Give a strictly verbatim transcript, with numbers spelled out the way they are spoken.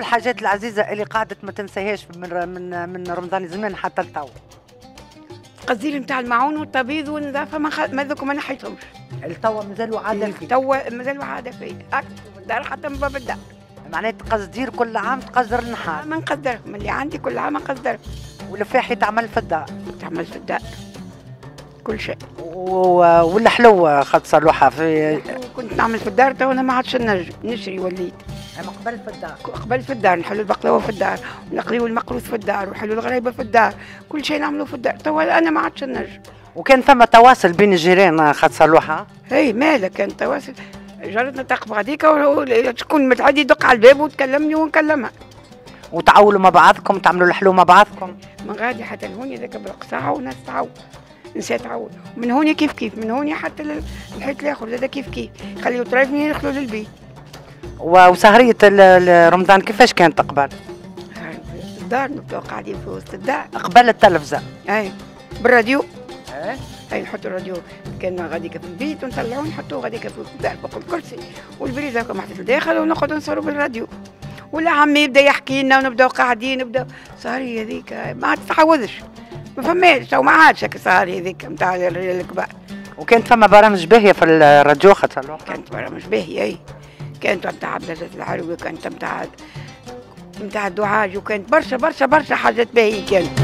الحاجات العزيزه اللي قعدت ما تنساهاش من من من رمضان زمان حتى لتو؟ القصدير نتاع المعون والطبيب والنظافه ما خ... ما ذوك ما نحيتهمش. التوا مازالوا عاده فيه؟ توا مازالوا عاده فيه اكثر في الدار حتى من باب الدار. معناها تقصدير كل عام تقدر النحال؟ ما نقدرهم اللي عندي كل عام نقدرهم. والفاحي تعمل في الدار؟ تعمل في الدار كل شيء. والحلو خد صلوحه في كنت نعمل في الدار تو انا ما عادش نجم نشري وليت. اما قبل في الدار؟ قبل في الدار نحلوا البقلاوه في الدار ونقليو المقروص في الدار ونحلوا الغريبه في الدار كل شيء نعملوه في الدار تو انا ما عادش نجم. وكان ثم تواصل بين الجيران خد صلوحه؟ اي مالك كان تواصل جارتنا تقف غاديكا شكون متعدي يدق على الباب وتكلمني ونكلمها. وتعاولوا مع بعضكم تعملوا الحلو مع بعضكم؟ من غادي حتى لهوني ذاك بالقصاعه وناس تعاون نسيت تعاون من هوني كيف كيف من هوني حتى الحيط الاخر زاد كيف كيف يخليو طرايفني يدخلوا للبيت. وسهريه رمضان كيفاش كانت قبل؟ في الدار نبداو قاعدين في وسط الدار قبل التلفزه؟ اي بالراديو. ايه اي نحطوا الراديو كان غاديك في البيت ونطلعوه نحطوه غاديك في الدار فوق الكرسي والبريزه هكا محطوط لداخل ونقعدوا نصوروا بالراديو ولا عمي يبدا يحكي لنا ونبداو قاعدين نبدا سهريه هذيك ما عاد تتعوضش ما فماش او ما عادش هكا سهريه هذيك نتاع الرجال الكبار. وكانت فما برامج باهيه في الراديو خاطر؟ كانت برامج باهيه اي كانت نتاع عبد العزيز العروي وكانت نتاع نتاع الدعاج وكانت برشا برشا برشا حاجات باهيه كانت.